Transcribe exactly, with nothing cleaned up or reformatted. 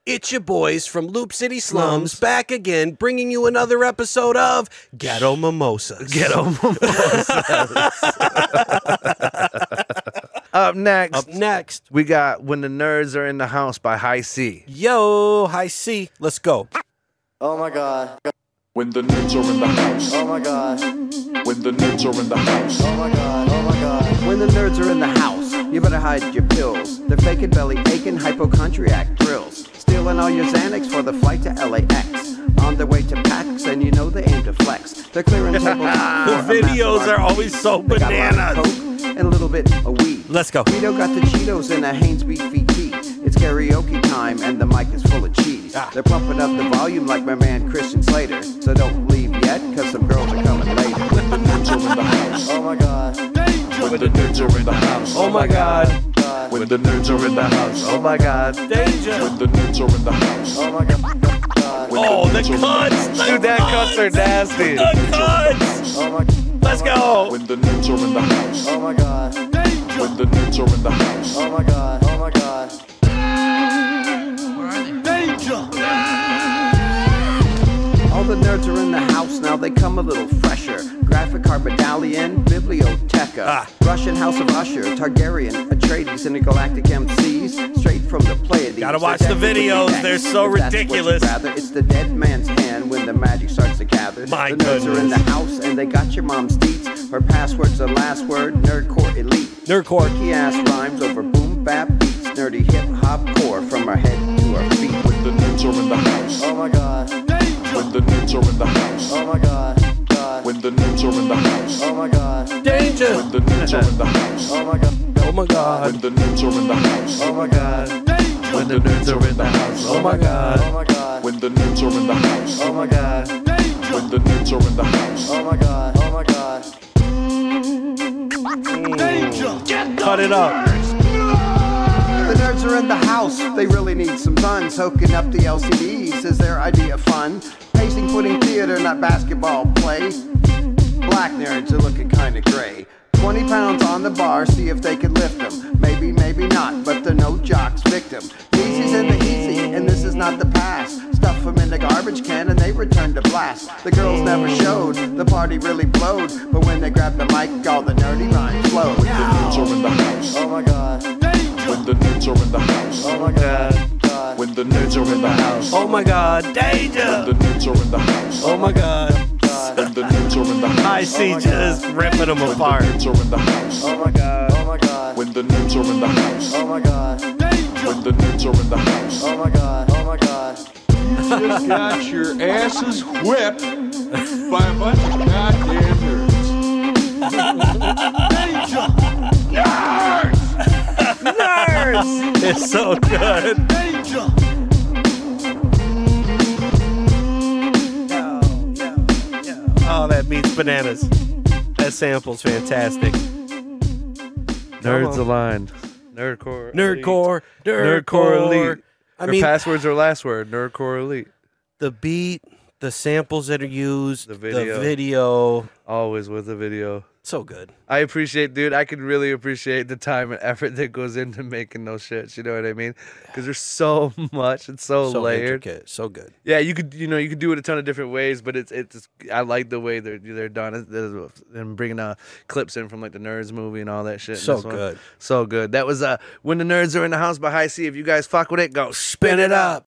It's your boys from Loop City Slums back again, bringing you another episode of Ghetto Mimosas. Ghetto Mimosas. Up next, Up next, we got When the Nerds Are in the House by High C. Yo, High C, let's go. Oh my God. When the nerds are in the house. Oh my God. When the nerds are in the house. Oh my God. Oh my God. When the nerds are in the house, you better hide your pills. They're faking belly aching hypochondriac drills. Stealing all your Xanax for the flight to L A X. On their way to PAX, and you know they aim to flex. They're clearing tables. The videos are always so They got a lot of bananas. coke and a little bit of weed. Let's go. Vito got the Cheetos and a Hanes beef V T. It's karaoke time and the mic is full of cheese. Ah. They're pumping up the volume like my man Christian Slater. So don't leave yet, cause some girls are coming later. When the nerds are in the house. Oh my God. When the nerds are in the house. Oh my God. When the nerds are in the house. Oh my God. Danger. When the nerds are in the house. Oh my God. When Oh, the nerds are in cuts. The Dude, that cuts are nasty. The cuts. Oh my. Let's go. When the nerds are in the house. Oh my God. When the nerds are in the house. Oh my God. Oh my God. All the nerds are in the house now, they come a little fresher. Graphic art medallion, biblioteca. Ah. Russian House of Usher, Targaryen, Atreides, intergalactic M Cs, straight from the Pleiades. Gotta watch They're the decked with videos, decks. they're so If that's what you'd ridiculous. rather, it's the dead man's hand when the magic starts to gather. My the nerds are in the goodness. house and they got your mom's deets. Her password's the last word, nerdcore elite. Nerdcore. Funky ass rhymes over boom bap beats. Nerdy hip hop core from our head to our feet. When the nerds are in the house. Oh my God. When the nerds are in the house. Oh my God. God. When the nerds are in the house. Oh my God. Danger. When the nerds are in the house. Oh my God. Oh my God. When the nerds are in the house. Oh my God. When the nerds are in the house. Oh my God. Oh my God. When the nerds are in the house. Oh my God. When the nerds are in the house. Oh my God. Oh my God. Cut it up. The nerds are in the house, they really need some funds. Hooking up the L C Ds is their idea of fun. Pacing, putting theater, not basketball play. Black nerds are looking kinda gray. twenty pounds on the bar, see if they can lift them. Maybe, maybe not, but they're no jocks victim. Easy's in the easy, and this is not the past. Stuff them in the garbage can and they return to blast. The girls never showed, the party really blowed. But when they grabbed the mic, all the nerdy rhymes flowed. When the nerds are in the house. Oh my God. When the nerds are in the house. Oh my God. God. When the nerds are in the house. Oh my God. When Danger. the nerds are in the house. Oh my God. When the nerds are in the house. I see just ripping them When the apart. nerds are in the house. Oh my God. Oh my God. When the nerds are in the house. Oh my God. When the nerds are in the house. Oh my God. Oh my God. Just got your asses whipped by a bunch of goddamn nerds. Nerds. It's so good. Oh, that beats bananas. That sample's fantastic. Nerds aligned. Nerdcore. Nerdcore. Nerdcore. Nerdcore elite. I Her mean, passwords are last word. Nerdcore elite. the beat, the samples that are used, The video. the video. Always with the video. So good. I appreciate, dude. I can really appreciate the time and effort that goes into making those shits. You know what I mean? Because there's so much. It's so, So layered. intricate. So good. Yeah, you could, you know, you could do it a ton of different ways, but it's, it's. I like the way they're they're done. And bringing uh, clips in from like the Nerds movie and all that shit. in So this one. good. So good. That was uh, When the Nerds Are in the House by High C. If you guys fuck with it, go Spin it up.